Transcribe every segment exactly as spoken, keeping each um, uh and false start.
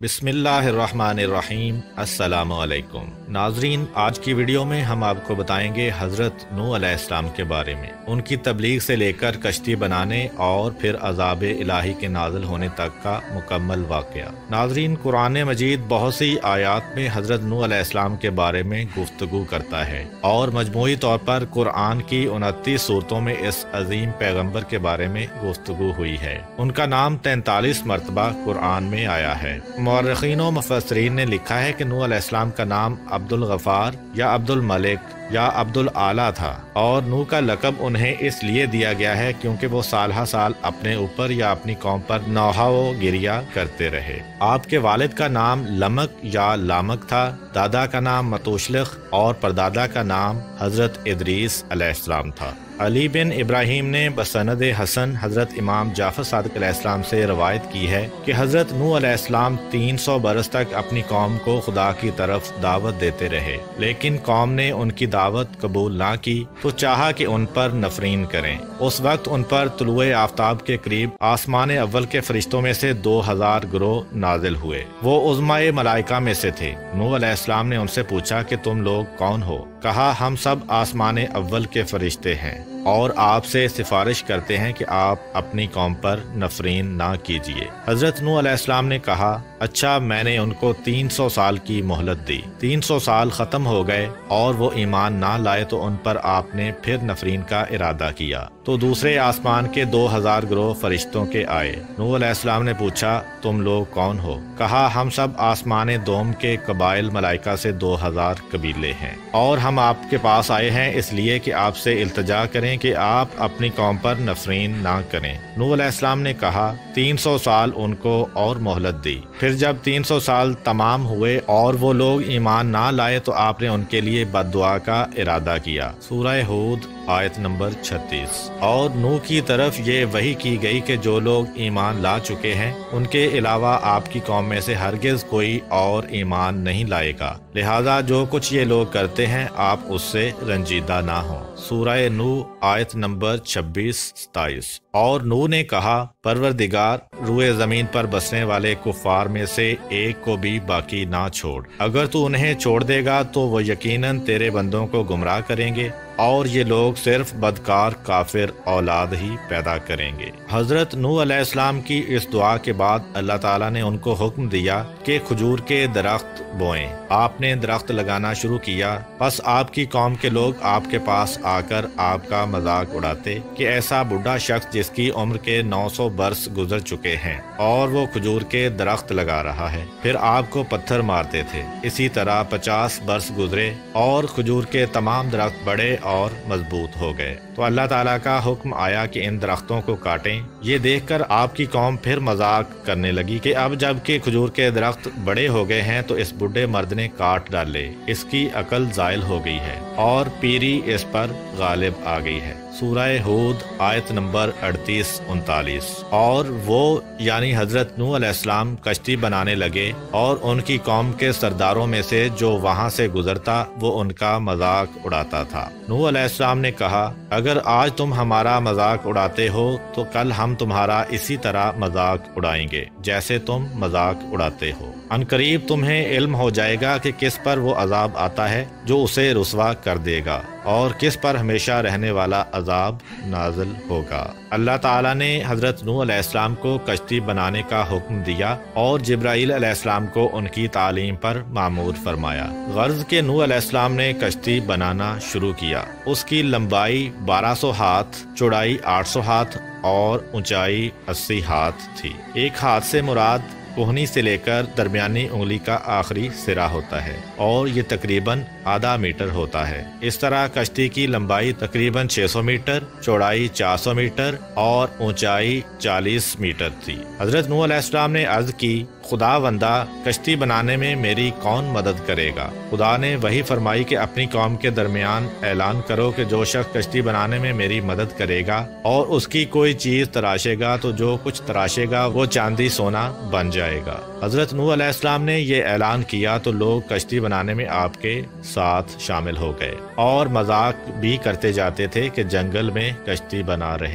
बिस्मिल्लाहिर्रहमानिर्रहीम। अस्सलामु अलैकुम नाजरीन, आज की वीडियो में हम आपको बताएंगे हज़रत नूह अलैहिस्सलाम के बारे में, उनकी तबलीग से लेकर कश्ती बनाने और फिर अज़ाब इलाही के नाज़िल होने तक का मुकम्मल वाक़या। नाजरीन, कुरान मजीद बहुत सी आयात में हज़रत नूह अलैहिस्सलाम के बारे में गुफ्तगू करता है और मजमूई तौर पर कुरान की उनतीस सूरतों में इस अजीम पैगम्बर के बारे में गुफ्तगू हुई है। उनका नाम तैंतालीस मरतबा कुरान में आया है। मुअर्रिखीन व मुफस्सिरीन ने लिखा है कि नूह अलैहिस्सलाम का नाम अब्दुल गफ़ार या अब्दुल मलिक या अब्दुल आला था और नूह का लक़ब उन्हें इसलिए दिया गया है क्योंकि वो साल हा साल अपने ऊपर या अपनी कौम पर नौहा व गिरिया करते रहे। आपके वालिद का नाम लमक या लामक था, दादा का नाम मतूशलिख और परदादा का नाम हज़रत इदरीस अलैहिस्सलाम था। अली बिन इब्राहिम ने बसनद हसन हज़रत इमाम जाफर सादिक अलैहिस्सलाम से रवायत की है कि हज़रत नूह अलैहिस्सलाम तीन सौ बरस तक अपनी कौम को खुदा की तरफ दावत देते रहे, लेकिन कौम ने उनकी दावत कबूल ना की तो चाहा कि उन पर नफरीन करें। उस वक्त उन पर तुलुए आफ्ताब के करीब आसमान अव्वल के फरिश्तों में से दो हजार ग्रोह नाजिल हुए। वो उज़्माए मलाइका में से थे। नूह अलैहिस्सलाम ने उनसे पूछा कि तुम लोग कौन हो? कहा, हम सब आसमान अव्वल के फरिश्ते हैं और आपसे सिफारिश करते हैं कि आप अपनी कौम पर नफरीन ना कीजिए। हजरत नूह अलैहिस्सलाम ने कहा, अच्छा, मैंने उनको तीन सौ साल की मोहलत दी। तीन सौ साल खत्म हो गए और वो ईमान ना लाए तो उन पर आपने फिर नफरीन का इरादा किया तो दूसरे आसमान के दो हजार ग्रोह फरिश्तों के आए। नूह अलैहिस्सलाम ने पूछा, तुम लोग कौन हो? कहा, हम सब आसमान दोम के कबाइल मलाइका से दो हजार कबीले हैं और हम आपके पास आए हैं इसलिए कि आपसे इल्तिजा करें कि आप अपनी कौम पर नफरीन ना करें। नूह अलैहिस्सलाम ने कहा, तीन सौ साल उनको और मोहलत दी। फिर जब तीन सौ साल तमाम हुए और वो लोग ईमान ना लाए तो आपने उनके लिए बद्दुआ का इरादा किया। सूरह हूद आयत नंबर छत्तीस। और नूह की तरफ ये वही की गई कि जो लोग ईमान ला चुके हैं उनके अलावा आपकी कौम में से हरगिज कोई और ईमान नहीं लाएगा, लिहाजा जो कुछ ये लोग करते हैं आप उससे रंजीदा ना हो। सूरह नूह आयत नंबर छब्बीस सताईस। और नूह ने कहा, परवरदिगार, रुए जमीन पर बसने वाले कुफार में से एक को भी बाकी ना छोड़। अगर तू उन्हें छोड़ देगा तो वो यकीनन तेरे बंदों को गुमराह करेंगे और ये लोग सिर्फ बदकार काफिर औलाद ही पैदा करेंगे। हजरत नूह अलैहिस्सलाम की इस दुआ के बाद अल्लाह ताला ने उनको हुक्म दिया कि खजूर के दरख्त बोएं। आपने दरख्त लगाना शुरू किया। बस आपकी कौम के लोग आपके पास आकर आपका मजाक उड़ाते कि ऐसा बुढ़ा शख्स जिसकी उम्र के नौ सौ बरस गुजर चुके हैं और वो खजूर के दरख्त लगा रहा है। फिर आपको पत्थर मारते थे। इसी तरह पचास बरस गुजरे और खजूर के तमाम दरख्त बड़े और मजबूत हो गए तो अल्लाह ताला का हुक्म आया कि इन दरख्तों को काटें। ये देखकर आपकी कौम फिर मजाक करने लगी कि अब जबकि खजूर के दरख्त बड़े हो गए हैं तो इस बुढ़े मर्द ने काट डाले, इसकी अकल जायल हो गई है और पीरी इस पर गालिब आ गई है। सूरह हूद आयत नंबर अड़तीस उनतालीस। और वो यानी हजरत नूह अलैहिस्सलाम कश्ती बनाने लगे और उनकी कौम के सरदारों में से जो वहां से गुजरता वो उनका मजाक उड़ाता था। नूह अलैहिस्सलाम ने कहा, अगर आज तुम हमारा मजाक उड़ाते हो तो कल हम तुम्हारा इसी तरह मजाक उड़ाएंगे जैसे तुम मजाक उड़ाते हो। अनकरीब तुम्हें इल्म हो जाएगा कि किस पर वो अजाब आता है जो उसे रुसवा कर देगा और किस पर हमेशा रहने वाला अजाब नाजिल होगा। अल्लाह ताला ने हजरत नूह अलैहिस्सलाम को कश्ती बनाने का हुक्म दिया और जिब्राईल अलैहिस्सलाम को उनकी तालीम पर मामूर फरमाया। गर्ज के नूह अलैहिस्सलाम ने कश्ती बनाना शुरू किया। उसकी लंबाई बारह सौ हाथ, चौड़ाई आठ सौ हाथ और ऊंचाई अस्सी हाथ थी। एक हाथ से मुराद कोहनी से लेकर दरमियानी उंगली का आखिरी सिरा होता है और ये तकरीबन आधा मीटर होता है। इस तरह कश्ती की लंबाई तकरीबन छह सौ मीटर, चौड़ाई चार सौ मीटर और ऊंचाई चालीस मीटर थी। हजरत नूह अलैहिस्सलाम ने अर्ज की, खुदा बंदा, कश्ती बनाने में मेरी कौन मदद करेगा? खुदा ने वही फरमाई कि अपनी कौम के दरमियान ऐलान करो कि जो शख्स कश्ती बनाने में मेरी मदद करेगा और उसकी कोई चीज तराशेगा तो जो कुछ तराशेगा वो चांदी सोना बन जाएगा। हजरत नूह अलैहिस्सलाम ने ये ऐलान किया तो लोग कश्ती बनाने में आपके साथ शामिल हो गए और मजाक भी करते जाते थे कि जंगल में कश्ती बना रहे हैं।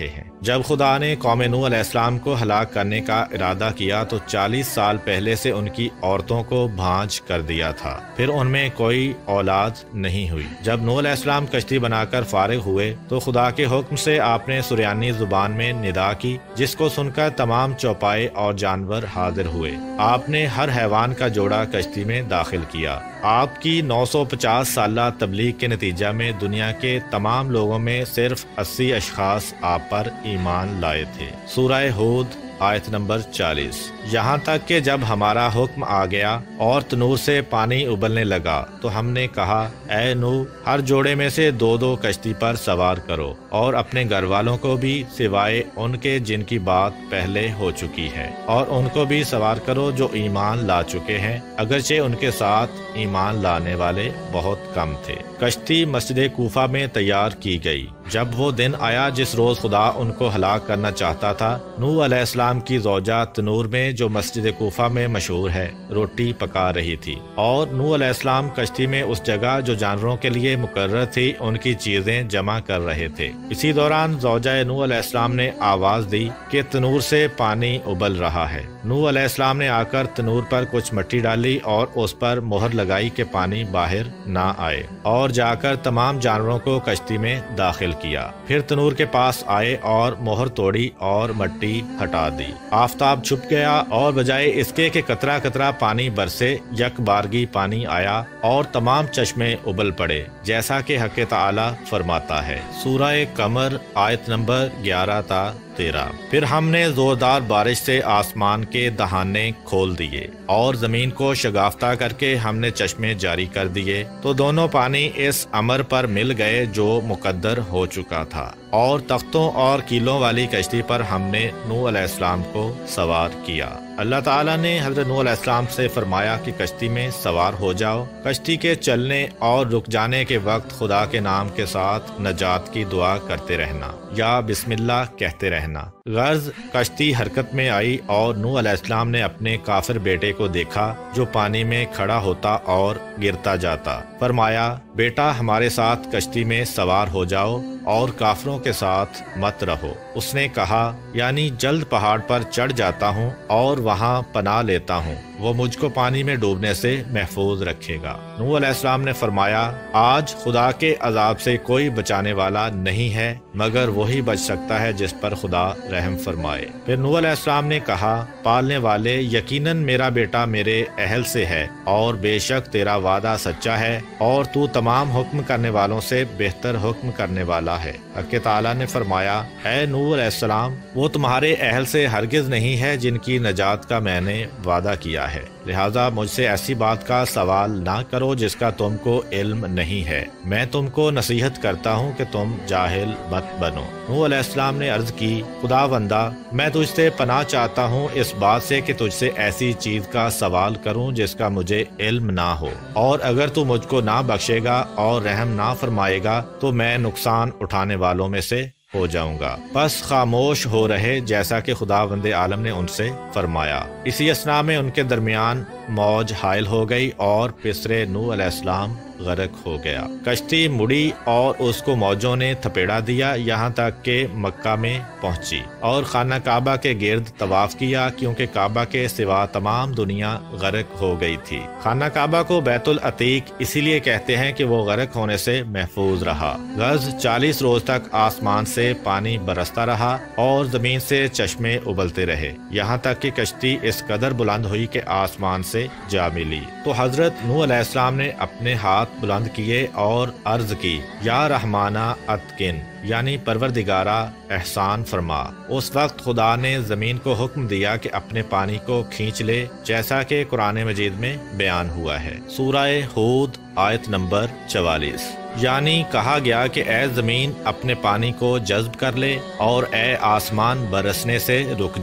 جب خدا نے قوم نوح علیہ السلام کو ہلاک کرنے کا ارادہ کیا تو چالیس سال پہلے سے ان کی عورتوں کو بھانج کر دیا تھا، پھر ان میں کوئی اولاد نہیں ہوئی۔ جب نوح علیہ السلام کشتی بنا کر فارغ ہوئے تو خدا کے حکم سے آپ نے سریانی زبان میں ندا کی، جس کو سن کر تمام چوپائے اور جانور حاضر ہوئے۔ آپ نے ہر حیوان کا جوڑا کشتی میں داخل کیا۔ آپ کی نو سو پچاس سالہ تبلیغ کے نتیجہ میں دنیا کے تمام لوگوں میں صرف اسی اشخاص آپ پر ایمان لائے تھے۔ سورہ ہود آیت نمبر چالیس۔ یہاں تک کہ جب ہمارا حکم آ گیا اور تنور سے پانی ابلنے لگا تو ہم نے کہا، اے نوح، ہر جوڑے میں سے دو دو کشتی پر سوار کرو اور اپنے گھر والوں کو بھی سوائے ان کے جن کی بات پہلے ہو چکی ہے، اور ان کو بھی سوار کرو جو ایمان لا چکے ہیں، اگرچہ ان کے ساتھ ایمان لانے والے بہت کم تھے۔ کشتی مسجد کوفہ میں تیار کی گئی۔ جب وہ دن آیا جس روز خدا ان کو ہلاک کرنا چاہتا تھا، نوح علیہ السلام کی زوجہ تنور میں جو مسجد کوفہ میں مشہور ہے روٹی پکا رہی تھی، اور نوح علیہ السلام کشتی میں اس جگہ جو جانوروں کے لیے مقرر تھی ان کی چیزیں جمع کر رہے تھے۔ اسی دوران زوجہ نوح علیہ السلام نے آواز دی کہ تنور سے پانی ابل رہا ہے۔ نوح علیہ السلام نے آ کر تنور پر کچھ مٹی ڈالی اور اس پر مہر لگائی کہ پانی باہر نہ آئے، اور جا کر تمام جانوروں کو کشتی میں داخل کیا۔ پھر تنور کے پاس آئے اور مہر توڑی اور مٹی ہٹا دی۔ آفتاب چھپ گیا اور بجائے اس کے کہ قطرہ قطرہ پانی برسے، یک بارگی پانی آیا اور تمام چشمے ابل پڑے، جیسا کہ حق تعالی فرماتا ہے۔ سورہ قمر آیت نمبر گیارہ تا تیرہ۔ پھر ہم نے زوردار بارش سے آسمان کے دہانے کھول دیے اور زمین کو شگافتہ کر کے ہم نے چشمے جاری کر دیے، تو دونوں پانی اس امر پر مل گئے جو مقدر ہو چکا تھا، اور تختوں اور کیلوں والی کشتی پر ہم نے نوح علیہ السلام کو سوار کیا۔ اللہ تعالیٰ نے حضرت نوح علیہ السلام سے فرمایا کہ کشتی میں سوار ہو جاؤ۔ کشتی کے چلنے اور رک جانے کے وقت خدا کے نام کے ساتھ نجات کی دعا کرتے رہنا یا بسم اللہ کہتے رہنا۔ غرض کشتی حرکت میں آئی اور نوح علیہ السلام نے اپنے کافر بیٹے کو دیکھا جو پانی میں کھڑا ہوتا اور گرتا جاتا۔ فرمایا، بیٹا ہمارے ساتھ کشتی میں سوار ہو جاؤ اور کافروں کے ساتھ مت رہو۔ اس نے کہا، یعنی جلد پہاڑ پر چڑھ جاتا ہوں اور وہاں پناہ لیتا ہوں، وہ مجھ کو پانی میں ڈوبنے سے محفوظ رکھے گا۔ نوح علیہ السلام نے فرمایا، آج خدا کے عذاب سے کوئی بچانے والا نہیں ہے مگر وہی بچ سکتا ہے جس پر خدا رحم فرمائے۔ پھر نوح علیہ السلام نے کہا، پالنے والے، یقیناً میرا بیٹا میرے اہل سے ہے اور بے شک تیرا وعدہ سچا ہے اور تو تمام حکم کرنے والوں سے بہتر حکم کرنے والا ہے۔ حق تعالیٰ نے فرمایا، اے نوح علیہ السلام، وہ تمہارے اہل سے ہرگز نہیں ہے جن کی نجات کا میں نے وعدہ کیا ہے، لہٰذا مجھ سے ایسی بات کا سوال نہ کرو جس کا تم کو علم نہیں ہے۔ میں تم کو نصیحت کرتا ہوں کہ تم جاہل مت بنو۔ نوح علیہ السلام نے عرض کی، خدا بندہ، میں تجھ سے پناہ چاہتا ہوں اس بات سے کہ تجھ سے ایسی چیز کا سوال کروں جس کا مجھے علم نہ ہو، اور اگر تو مجھ کو نہ بخشے گا اور رحم نہ فرمائے گا تو میں نقصان اٹھانے والوں میں سے ہو جاؤں گا۔ بس خاموش ہو رہے جیسا کہ خداوند عالم نے ان سے فرمایا۔ اسی اثنا میں ان کے درمیان موج حائل ہو گئی اور پسرے نوح علیہ السلام غرق ہو گیا۔ کشتی مڑی اور اس کو موجوں نے تھپیڑا دیا یہاں تک کہ مکہ میں پہنچی اور خانہ کعبہ کے گرد طواف کیا، کیونکہ کعبہ کے سوا تمام دنیا غرق ہو گئی تھی۔ خانہ کعبہ کو بیت العتیق اسی لیے کہتے ہیں کہ وہ غرق ہونے سے محفوظ رہا۔ غرض چالیس روز تک آسمان سے پانی برستا رہا اور زمین سے چشمے ابلتے رہے، یہاں تک کہ کشتی اس قدر بلند ہوئی کہ آسمان سے جا ملی۔ تو حضرت نوح علیہ السلام نے اپنے ہاتھ بلند کیے اور عرض کی، یا رحمانہ اتقن، یعنی پروردگارہ احسان فرما۔ اس وقت خدا نے زمین کو حکم دیا کہ اپنے پانی کو کھینچ لے، جیسا کہ قرآن مجید میں بیان ہوا ہے۔ سورہ ہود آیت نمبر چوالیس۔ یعنی کہا گیا کہ اے زمین اپنے پانی کو جذب کر لے اور اے آسمان برسنے سے رک جا۔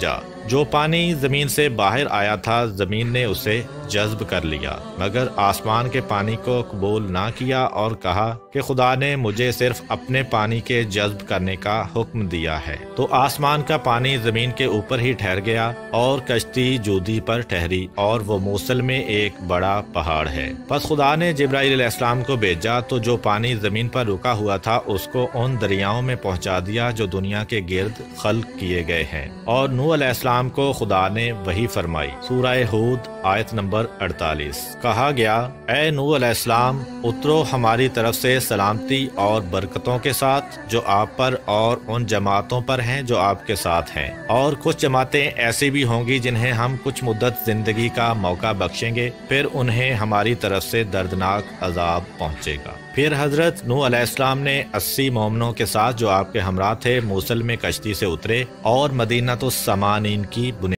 جو پانی زمین سے باہر آیا تھا زمین نے اسے جذب کر لیا، مگر آسمان کے پانی کو قبول نہ کیا اور کہا کہ خدا نے مجھے صرف اپنے پانی کے جذب کرنے کا حکم دیا ہے۔ تو آسمان کا پانی زمین کے اوپر ہی ٹھہر گیا اور کشتی جودی پر ٹھہری، اور وہ موصل میں ایک بڑا پہاڑ ہے۔ پس خدا نے جبرائیل علیہ السلام کو بھیجا تو جو پانی زمین پر رکا ہوا تھا اس کو ان دریاؤں میں پہنچا دیا جو دنیا کے گرد خلق کیے گئے ہیں، اور نوح علیہ السلام کو خدا نے وحی فرمائی۔ سورہ ہود آیت نمبر اڑتالیس۔ کہا گیا، اے نوح علیہ السلام، اترو ہماری طرف سے سلامتی اور برکتوں کے ساتھ جو آپ پر اور ان جماعتوں پر ہیں جو آپ کے ساتھ ہیں، اور کچھ جماعتیں ایسی بھی ہوں گی جنہیں ہم کچھ مدت زندگی کا موقع بخشیں گے، پھر انہیں ہماری طرف سے دردناک عذاب پہنچے گا۔ پھر حضرت نوح علیہ السلام نے اسی مومنوں کے ساتھ جو آپ کے ہمراہ تھے موصل میں کشتی سے اترے اور مدینہ السمانین کی بنیاد